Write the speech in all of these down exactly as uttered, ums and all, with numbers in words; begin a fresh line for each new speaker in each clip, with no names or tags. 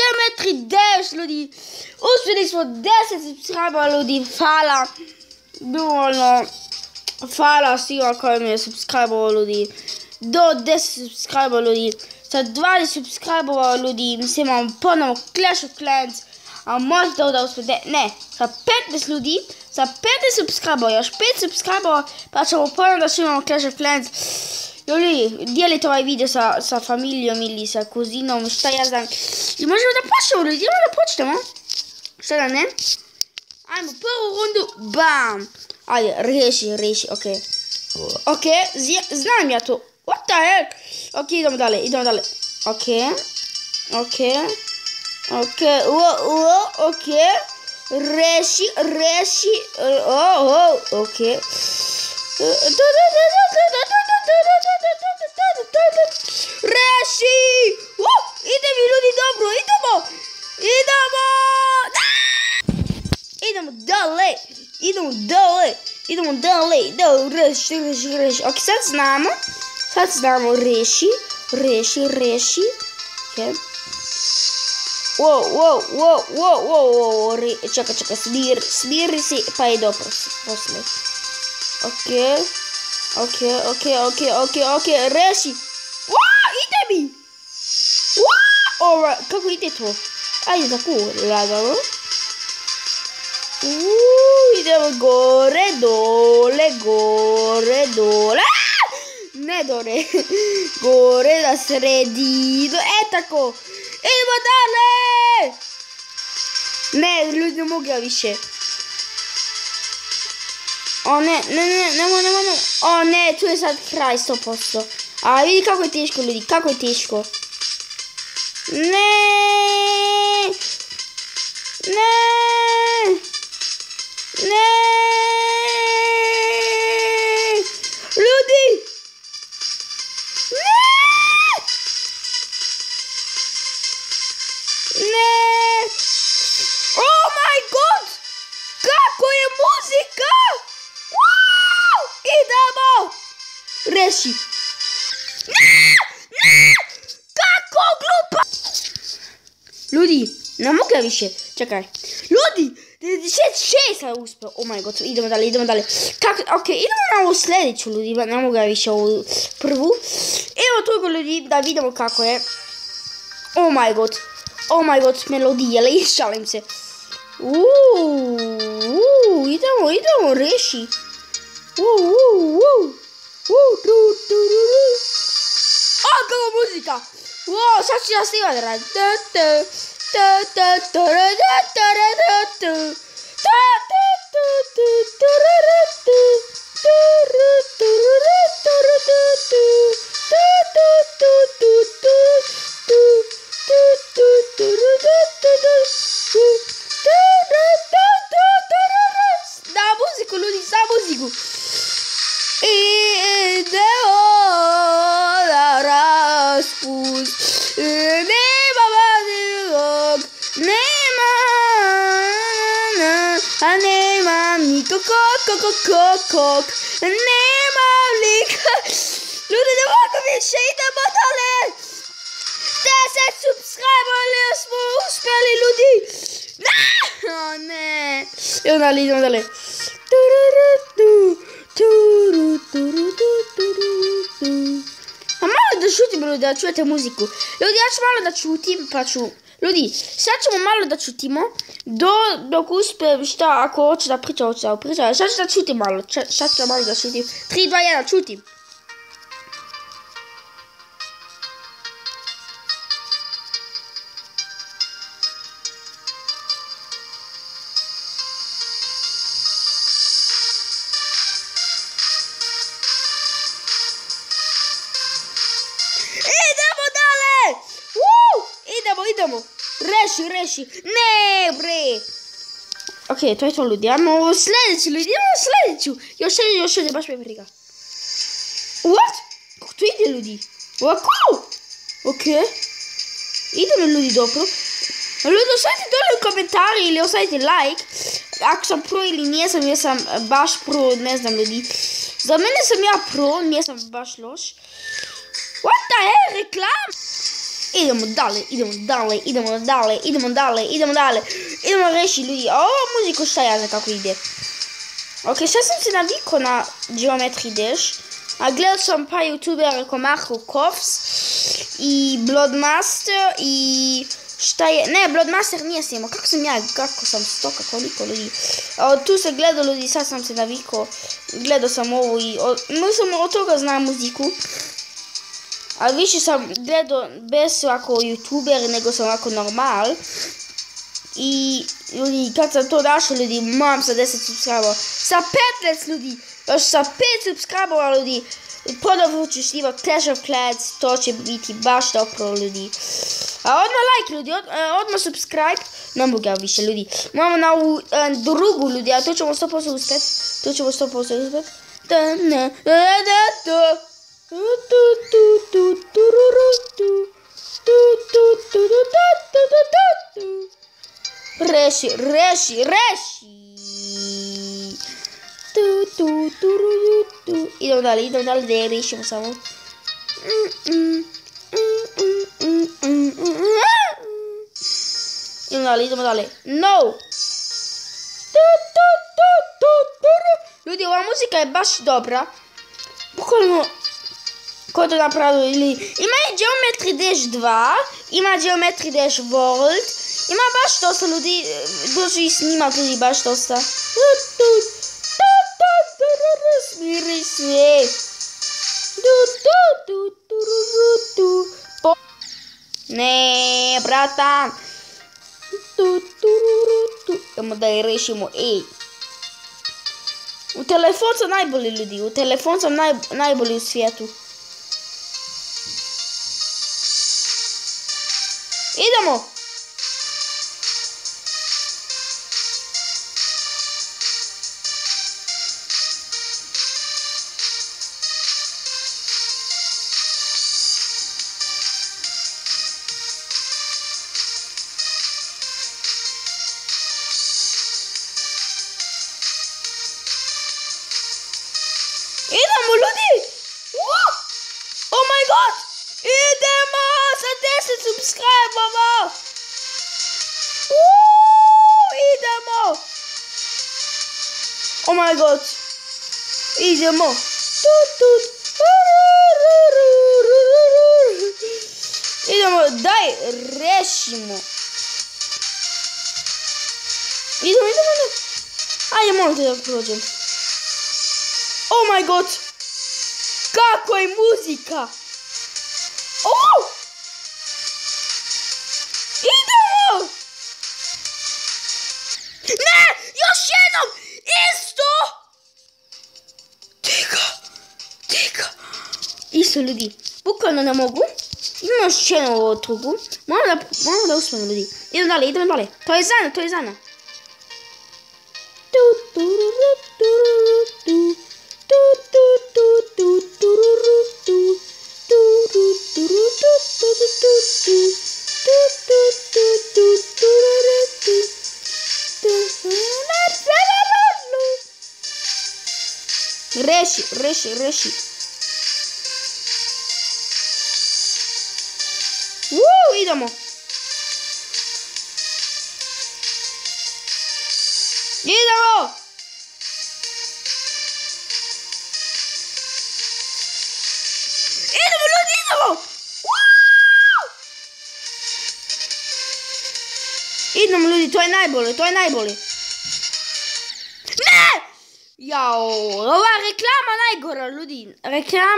trideset ljudi. Uspjeli smo deset subscribera ljudi. Hvala. Dovoljno. Hvala svima koji mi je subscribera ljudi. Do deset subscribera ljudi. Sa dvadeset subscribera ljudi. Mislim imamo ponovo Clash of Clans. A možda da uspjeti. Ne. Sa petnaest ljudi. Sa petnaest subscribera. Još pet subscribera. Pa ćemo ponovo da što imamo Clash of Clans. Ljudi, dijelite ovaj video sa, sa familijom ili sa kuzinom, šta ja znam. I možemo da počnemo, ljudi, idemo da počnemo. Šta da ne? Ajmo, prvu rundu, bam. Ajde, reši, reši, okej. Okay. Okej, okay, znam ja to. What the heck? Okej, okay, idemo dalje, idemo dalje. Okej. Okay. Okej. Okay. Okej, okay. Uo, uo, okej. Okay. Reši, reši. Oh, oh, okej. Okay. Reši! Uh, idemo ljudi, dobro, idemo! Idemo! Idemo dalje! Idemo dalje! Idemo dalje! Idemo, reši, reši, reši. Ok, sad znamo. Sad znamo, reši. Reši, reši. Ok. Wow, wow, wow, wow, wow, wow. Čekaj, čekaj, smiri, smiri si, pa i dobro posle. Ok. Ok, ok, ok, ok, ok, reši. Wow, ide mi! Wow! Alright, kako ide to? Ajde tako, lagano. Uuu, idemo gore, dole, gore, dole. Ne dole. Gore, na sredinu, e tako. Idemo dalje! Ne, ljudi ne mogu ja više. O ne, ne, ne, nemoj, nemoj, nemoj. O ne, tu je sad kraj sto posto. A vidi kako je teško ljudi, kako je teško. Ne. Ne. Ne. Ljudi. Ne. Ne. Oh my god. Kako je muzika. Wow! Idemo! Reši. Ne! Ne! Kako glupa! Ljudi, ne mogu ja više. Čekaj. Ljudi, šest šest sam uspio. Oh my god, idemo dalje, idemo dalje. Kako, ok, idemo na ovu sljedeću, ljudi. Ne mogu ja više ovu prvu. Evo toliko, ljudi, da vidimo kako je. Oh my god. Oh my god, melodije, ali šalim se. Uuu, uuu, idemo, idemo, reši. Uuu, uuu, uuu. Uuu, tu, tu, tu, tu. O, kako muzika. Uuu, sad ću ja snimat rad. Ta, ta, ta, ta, ta, ta, ta, ta, ta. Ta, ta, ta, ta, ta, ta, ta, ta, da muziku, ljudi, za muziku. Idemo da raspust. Nema vazivog, nema, a nemam nikog, kok, kok, kok, kok. Nemam nikog. Ljudi, ne mogu više, idemo dalje. deset subscribera smo uspjeli, ljudi. Ne, o ne. Idemo dalje, idemo dalje. A malo da šutim, ljudi, da čujete muziku. Ljudi, ja ću malo da čutim, pa ću... Ljudi, sad ćemo malo da čutimo, do, dok uspijem šta, ako hoću da pričam, hoću da pričam. Sad ću da čutim malo, sad ću malo da čutim. tri, dva, jedan, čutim. Idemo, reši, reši, ne bre. Ok, to je to, ljudi, ajmo ovo sljedeću, ljudi, imamo sljedeću. Još jedan, još jedan, baš me briga. What? Kako to ide, ljudi? Ovako? Ok. Idemo, ljudi, dobro. Ljudi, ostavite dole u komentari ili ostavite like. Ako sam pro ili nijesam, ja sam baš pro, ne znam, ljudi. Za mene sam ja pro, nijesam baš loš. What the hell, reklam? Idemo dalje, idemo dalje, idemo dalje, idemo dalje, idemo dalje. Idemo reći ljudi, a ova muzika šta ja znam kako ide. Ok, sad sam se navikao na Geometry Dash. A gledao sam pa youtubera kao Marko Kovs i Bloodmaster i šta je, ne, Bloodmaster nije snimao, kako sam ja, kako sam stoka, koliko ljudi. A tu se gledao ljudi, sad sam se navikao, gledao sam ovo i, mislim od toga znam muziku. A više sam gledao bez ovako youtuber nego sam ovako normal. I ljudi, kad sam to našao ljudi, mam sa deset subscribera, sa petnaest ljudi, još sa pet subscribera ljudi, ponovno ću snimati Clash of Clans, to će biti baš dobro ljudi. A odmah like ljudi, od, odmah subscribe, ne mogu ja više ljudi. Imamo na ovu drugu ljudi, a to ćemo sto posto uspjeti, to ćemo sto posto uspjeti. Reši, reši, reši. Tu, tu, tu, tu, tu. Idemo dalje, idemo dalje da je rešimo samo. Idemo dalje, idemo dalje. No! Ljudi, ova muzika je baš dobra. Bukvalno, ko je to napravio ili... Ima i Geometry Dash dva, ima Geometry Dash World. Ima baš dosta ljudi, dođu i snima ljudi baš dosta. Smiri se. Ne, brata. Idemo da je rešimo, ej. U telefon sam najbolji ljudi, u telefon sam naj, najbolji u svijetu. Idemo. Idemo ljudi! Uh! Oh my god! Idemo sa deset subscribera! Uh! Idemo! Oh my god! Idemo! Tut, tut. Idemo, daj, rešimo! Idemo, idemo, idemo! Ajde, molim te da prođem. Oh my god! Kako je muzika! Oh! Idemo! Ne! Još jednom! Isto! Tiga! Tiga! Isto ljudi. Bukvalno ne mogu. Imamo još jednu ovu trugu. Moramo da, moramo da uspijemo ljudi. Idemo dalje, idemo dalje. To je Zana, to je Zana. Tu, tu, tu, tu, tu. Reši, reši, reši. Uuu, idemo. Idemo. Idemo ljudi, idemo. Uuu. Idemo ljudi, to je najbolje, to je najbolje. Ne! Jao, ova reklama najgora, ljudi. Reklama.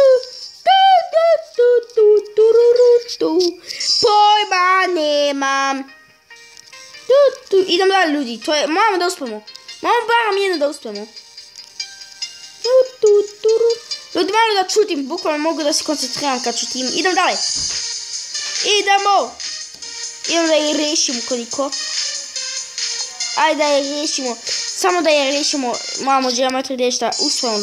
Pojma nemam. Idemo dalje, ljudi. To je, moramo da uspemo. Moramo barem jedno da uspemo. Ljudi, malo da čutim. Bukvalno mogu da se koncentriram kad čutim. Idemo dalje. Idemo. Idemo da je rešimo koliko. Ajde da je rešimo. Samo da je rešimo. Moramo Geometry Dash da uspemo.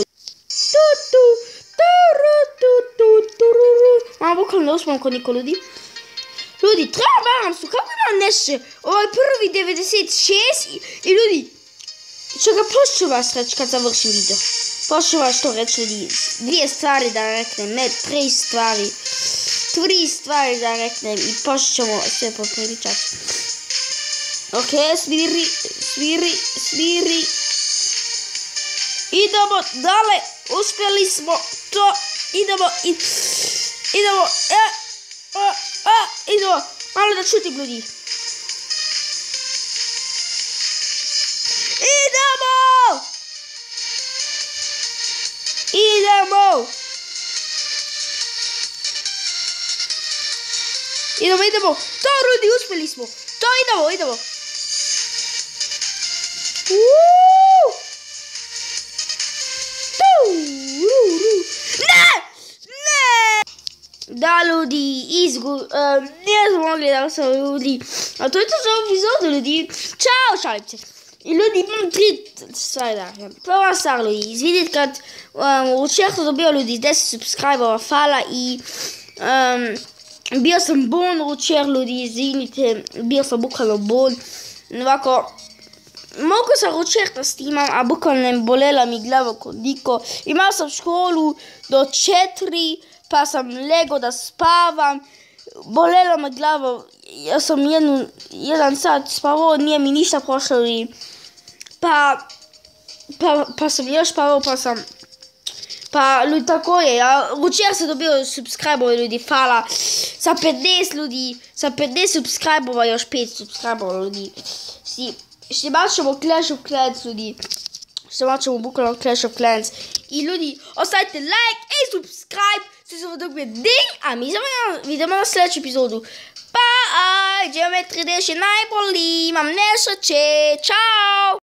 Moramo bukvalno da uspemo koliko ljudi. Ljudi, treba barem su. Kako imam nešto? Ovaj prvi devedeset šest. I, i ljudi. Čega, pošto vas reći kad završim video. Pošto vas to reći ljudi. Dvije stvari da reknem. Ne, tri stvari. tri stvari da reknem i pošto ćemo sve popričati. Ok, smiri, smiri, smiri. Idemo dale, uspjeli smo to, idemo, i, idemo, e, a, a, idemo, malo da čutim ljudi. Idemo! Idemo! Idemo, idemo, to ljudi, uspjeli smo, to idemo, idemo. Uuuu! Ne! Ne! Da, ljudi, izgu... Uh, nismo mogli da sam ljudi. A to je to za ovu epizodu, ljudi. Ćao, šalim se. I ljudi, imam tri stvari da kažem. Prva stvar, ljudi, izvidite kad um, u četvrtu dobio ljudi deset subscribera, hvala i... Um, bio sam bon učer, ljudi, izvinite, bio sam bukvalno bon. Ovako... Mogu sam učer da snimam, a bukvalno ne bolela mi glava kod niko. Imao sam školu do četiri, pa sam lego da spavam. Bolela me glava, ja sam jednu, jedan sat spavao, nije mi ništa prošlo. Pa, pa, pa sam još spavao, pa sam... Pa, ljudi, tako je, ja učer sam dobio subscribera, ljudi, hvala. Sa pedeset ljudi, sa pedeset subscribera, još pet subscribera, ljudi. Si... Ще бачимо Clash of Clans, ljudi. Ще бачимо буквално Clash of Clans. И люди, оставите лайк и subscribe. Се се водохме динг. А ми видимо на следващия епизоду. Bye! Geometry ще най-боли. Имам нещо, че... Чао!